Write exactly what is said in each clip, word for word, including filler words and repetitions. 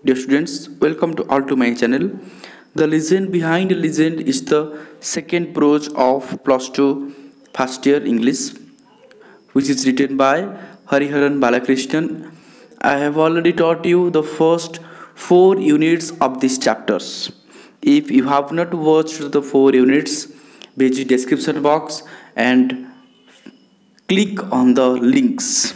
Dear students, welcome to all to my channel. The legend behind a legend is the second prose of plus two first year English, which is written by Hariharan Balakrishnan. I have already taught you the first four units of these chapters. If you have not watched the four units, visit description box and click on the links.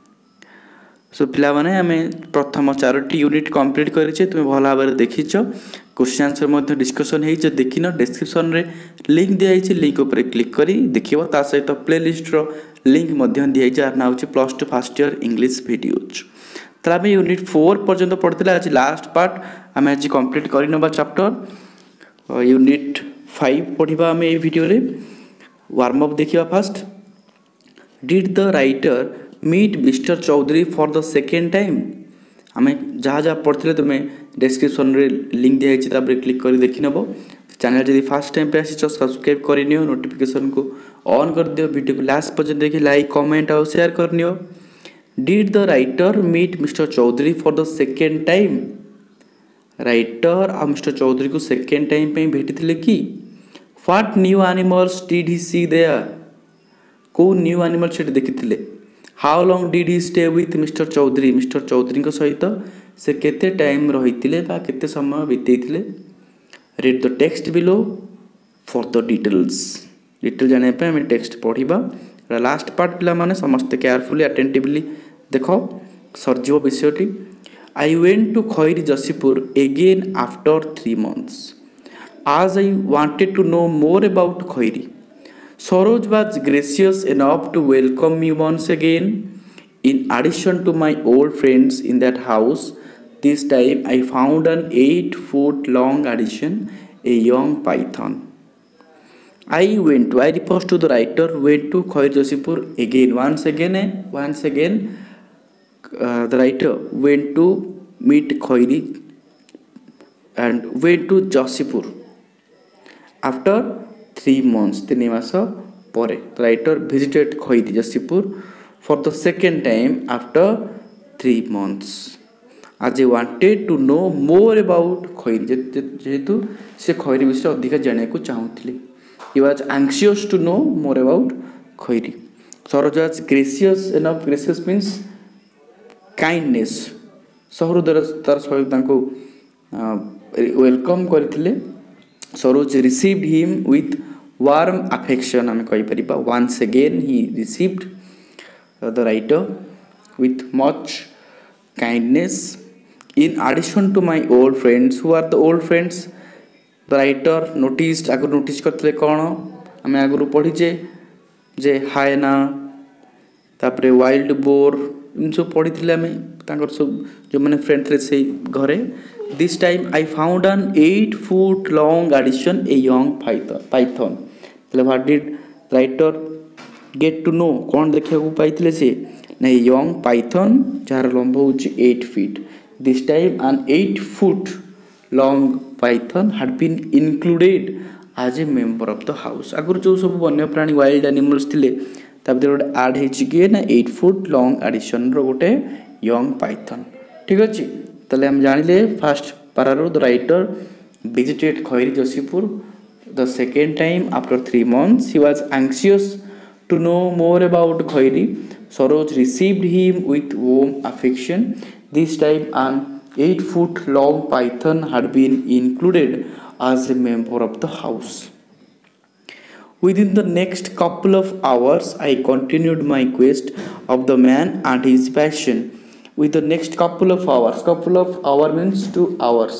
So so, पिलाने आम प्रथम Charoti unit complete करेचे तुम भल भाव देखीच question answer discussion हो देखिन description रे link दिखाई लिंक उपर क्लिक करी देखिबो ता सहित प्लेलिस्ट रो लिंक मध्य दिखाई जार ना होची plus two first year English videos तो आम यूनिट फोर पर्यंत पढ़ते आज लास्ट पार्ट आम आज कंप्लीट करनबा चैप्टर यूनिट फाइव पढ़ा आम ये वीडियो रे वार्म अप देखिबा first did the writer meet mister Chaudhary for the second time आम जहाँ जहाँ पढ़ते तुम्हें डिस्क्रिप्शन रे लिंक दिखाई क्लिक कर देखी नब चैनल जब फास्ट टाइम पे आसी सब्सक्राइब कर नोटिफिकेशन को ऑन कर दियो वीडियो को लास्ट पर्यंत देखिए लाइक कमेंट और शेयर कर did the writer meet mister Chaudhary for the second time writer आ मिस्टर चौधरी को सेकेंड टाइम पे भेटी कि what new animals did he see there को न्यू एनिमल से देखी how long did he stay with mister Chaudhary mister Chaudhary सहित से केते टाइम रही केते समय बीते read the text below for the details detail जाने पे हमें टेक्स्ट पढ़ा लास्ट पार्ट पिला माने समस्त केयरफुली अटेंटिवली देख सरजीव विषयटी I went to Khairi Jashipur again after three months आज I wanted to know more about Khairi Saroj was gracious enough to welcome me once again. In addition to my old friends in that house, this time I found an eight foot long addition, a young python. I went, I refers to the writer, went to Khair Josipur again. Once again, once again, uh, the writer went to meet Khairi and went to Josipur. After three months तीन मास पर writer visited Khairi Jashipur for the second time after three months as he wanted to know more about Khairi जेहेतु से खैरी विषय अधिक जाना को चाहूले he was anxious to know more about Khairi Saroj was gracious enough gracious means kindness सहृदय तार सहित वेलकम करथिले Saroj received him with warm affection. आम कही once again he received uh, the writer with much kindness. In addition to my old friends, who are the old friends? The writer noticed आगु notice करते कौन आम आगु पढ़ीचे जे हायना तापरे wild boar इन सब पढ़ी थे आम सब जो मैंने फ्रेंड थे से घरे This time I found an eight foot long addition, a young python. Python. What did writer get to know? कौन देखा को पाइथिले से ना young python जार लंबा होची eight feet. This time an eight foot long python had been included as a member of the house. अगर जो सब वन्य प्राणी wild animals थिले तब दे रोड add है चिके ना eight foot long addition रो गोटे young python. ठीक अच्छी तले हम जानिले फर्स्ट पारारो the writer visited Khairi Jashipur the second time after three months he was anxious to know more about Khairi Saroj received him with warm affection this time an eight foot long python had been included as a member of the house. Within the next couple of hours I continued my quest of the man and his passion. With the next couple of hours couple of hour means two hours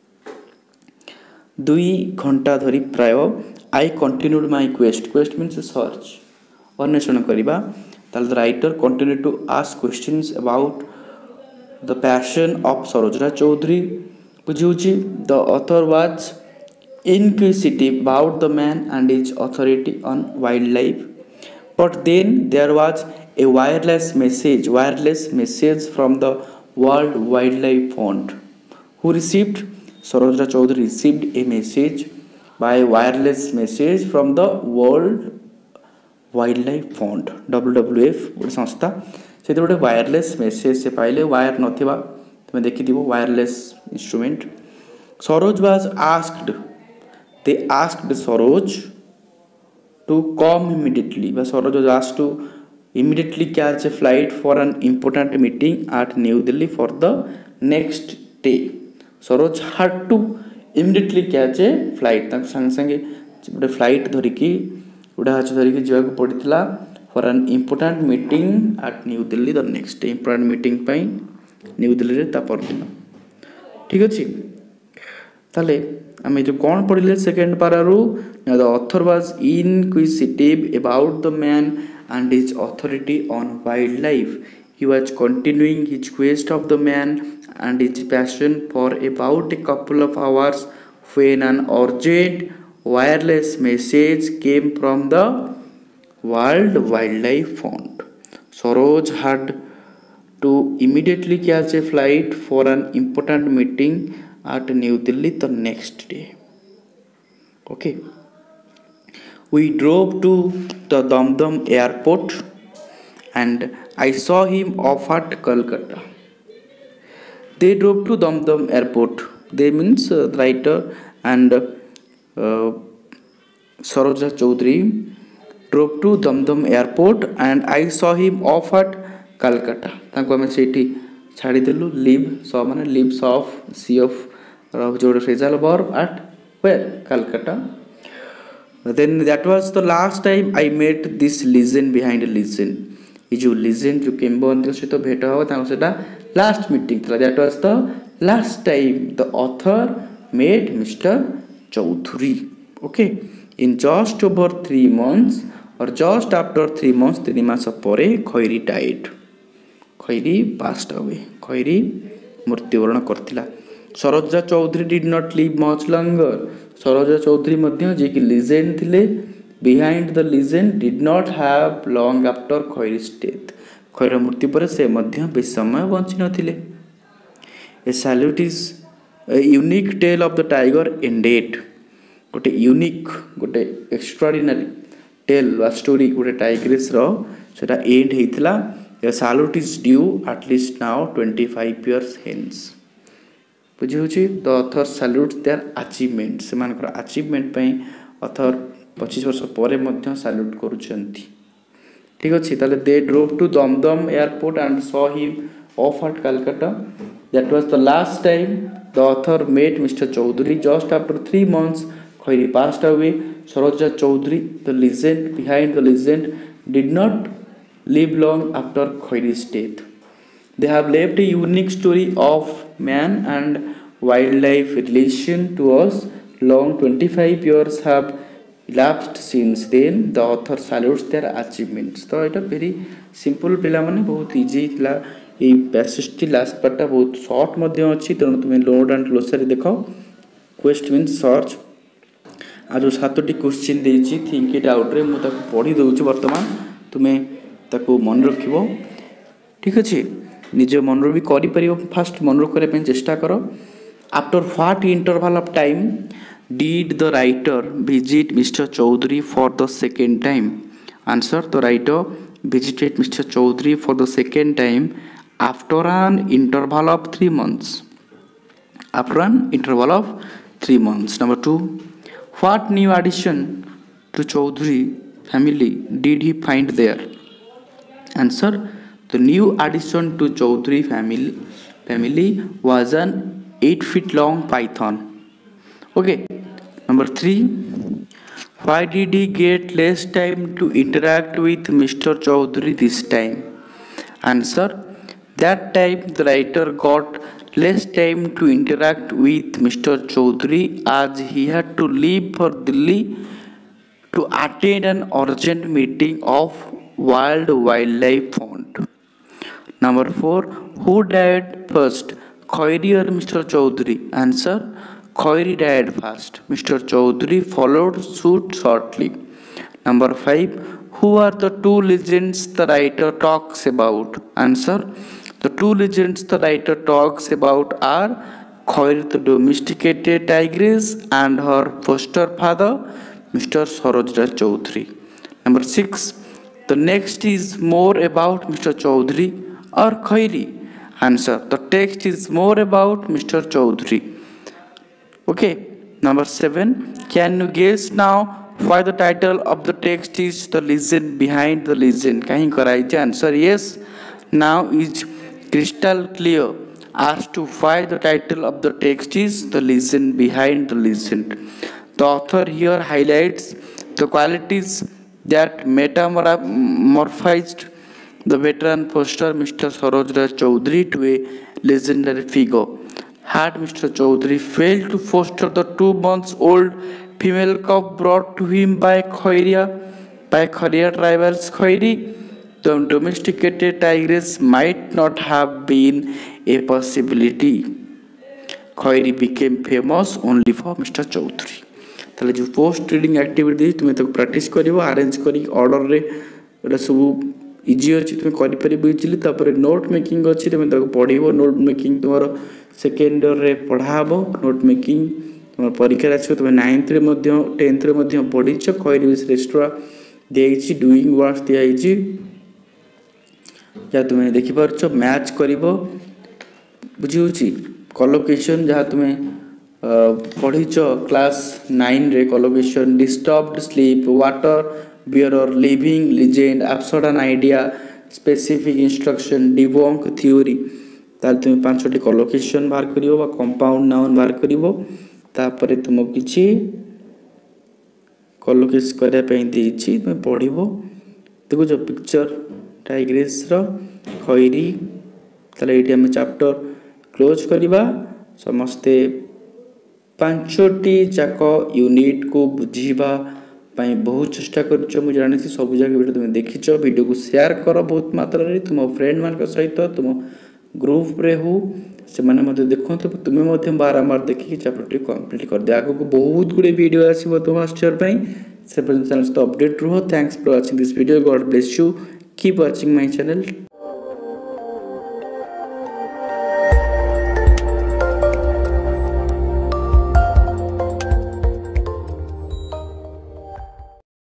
दुई घंटा धरी प्राय I continued my quest quest means search अन्वेषण करिबा ताल the writer continued to ask questions about the passion of Sarojra Chaudhary बुझुची the author was inquisitive about the man and his authority on wildlife but then there was a wireless message wireless message from the World Wildlife Fund. Who received? Sarojra Chaudhary received a message by wireless message from the World Wildlife Fund W W F गोटे संस्था से गोटे wireless message से पाइले wire नथिबा तुम्हें देखिथिबो wireless instrument. Saroj was asked, they asked Saroj to come immediately. But Saroj was asked to immediately catch a flight for an important meeting at New Delhi for the next day. Saroj had to immediately catch a flight. तांको संग संगे गोटे flight धरिकी उड़ाहाच धरिकी जावाक पड़ितला for an important meeting at New Delhi the next day. important meeting ପାଇଁ न्यू दिल्ली रे ता परदिन. ठीक अछि. ताले आमे जो कोन पढिले सेकंड पारारु the author was inquisitive about the man and his authority on wildlife. He was continuing his quest of the man and his passion for about a couple of hours when an urgent wireless message came from the World Wildlife Fund. Saroj had to immediately catch a flight for an important meeting at New Delhi the next day. Okay. We drove to the Damdam airport and I saw him off at Calcutta. They drove to Damdam airport. They means uh, the writer and uh, Saroja Chaudhary drove to Damdam airport and I saw him off at Calcutta. तांको हमें सेठी छाड़ी देलु live saw माने lives off sea of जोड़े phrasal verb at where Calcutta. Then that was the last time I met this legend behind a legend. ये जो legend जो किंबदंती सहित भेट हो तांको सेटा last meeting था. That was the last time the author met Mister Chaudhary. Okay. In just over three months or just after three months तीन मास परे Khairi died. Khairi passed away. Khairi मृत्युवरण करथिला. Saroja Chaudhary did not live much longer. Saroja Chaudhary मध्य जे कि legend थिले behind the legend did not have long after Khairi's death. खैर मृत्यु पर से मध्य बेस समय बंची नथिले. A salute is a unique tale of the tiger ended. गोटे यूनिक गोटे एक्स्ट्राऑर्डिनरी टेल वा स्टोरी गोटे टाइग्रेस रो सेटा एंड हेइतला. A salute is due at least now twenty-five years hence. बुझे the author salute their achievement. से मानकर अचीवमेंट पई ऑथर पच्चीस वर्ष परे मध्य सैल्यूट करूछंती. ठीक अछि. ताले they drove to Dum Dum airport and saw him off at Calcutta. That was the last time the author met Mister Chaudhary. Just after three months Khairi passed away. Saroja Chaudhary the legend behind the legend did not live long after Khairi's death. They have left a unique story of man and wildlife relation to us. Long twenty-five years have elapsed since then. The author salutes their achievements. तो এটা very simple पिला माने बहुत easy थिला. ये passage T last part टा बहुत short मध्य अच्छी. तेणु तुम्हें load and glossary देखो. Quest means search. आज जो सातोटी क्वेश्चन देइछि think it out रे मु ताको पढ़ी दउछि वर्तमान. तुम्हें ताको मन रखिबो. ठीक अछि. निजे मनरो भी करि परियो. फास्ट मनरो करे पे चेष्टा करो. After what interval of time did the writer visit Mister Chaudhary for the second time. Answer the writer visited Mister Chaudhary for the second time after an interval of three months. After an interval of three months. Number two, what new addition to Chaudhary family did he find there? Answer, the new addition to Chaudhary family family was an eight feet long python. Okay. Number three, why did he get less time to interact with Mister Chaudhary this time? Answer, that time the writer got less time to interact with Mister Chaudhary as he had to leave for Delhi to attend an urgent meeting of World Wildlife Fund. Number four, who died first, Khairy or Mister Chaudhary? Answer, Khairy died first. Mister Chaudhary followed suit shortly. Number five, who are the two legends the writer talks about? Answer, the two legends the writer talks about are Khairy the domesticated tigress and her foster father Mister Sarojraj Chaudhary. Number six, the next is more about Mister Chaudhary or Khairy. answer. The text is more about Mister Chaudhary. Okay, number seven. Can you guess now why the title of the text is The Legend Behind the Legend? Kahin correct answer yes. Now is crystal clear as to why the title of the text is The Legend Behind the Legend. The author here highlights the qualities that metamorphized the veteran poster Mister Saroj Raj Chaudhary to a legendary figure. Had Mister Chaudhary failed to foster the two months old female cub brought to him by Khoiria, by Khoiria tribals Khoiri, the domesticated tigress might not have been a possibility. Khoiri became famous only for Mister Chaudhary. ताले जो post reading activity तुम्हें तो practice करिवो arrange करी order रे एटा सब easy अछि तुम्हें करि परिबो इजीली तापर नोट मेकिंग अछि तुम्हें तो पढिबो नोट मेकिंग तुम्हार सेकेंड ईयर रे पढाबो नोट मेकिंग तुम्हार परीक्षा आछो तुम्हें नाइन्थ रे मध्ये टेंथ रे मध्ये पढिछ खैरी रेस्टोरा देइछि डूइंग वर्क्स दियाइछि या तुम्हें देखि परछो मैच करिवो बुझिउछि कोलोकेशन जहा तुम्हें पढ़ीच क्लास नाइन रे collocation disturbed sleep water bearer living legend absurd an idea specific instruction debunk theory ताल तुम पांचटी कोलोकेशन बाहर करिवो बा कंपाउंड नाउन बाहर करिवो तापरे तुम किछि कोलोकेस करिया पे देछि तुम पढ़िवो देखो जो पिक्चर टाइग्रेस रो खैरी ताले एटी हम चैप्टर क्लोज करिबा समस्ते पांचटी जाक यूनिट को बुझीबा पाई बहुत चेष्टा करछ मु जानि छी सब जगह वीडियो तुम देखिछ वीडियो को शेयर करो बहुत मात्रा रे तुम फ्रेंड मान के सहित तुम ग्रुप रे हो से माने मते देखो तो तुम मते बारंबार देखि चैप्टर कंप्लीट कर दे आगो को बहुत गुडे वीडियो आसीबो तुम मास्टर पई से चैनल तो अपडेट रहो thanks for watching this video God bless you keep watching my channel.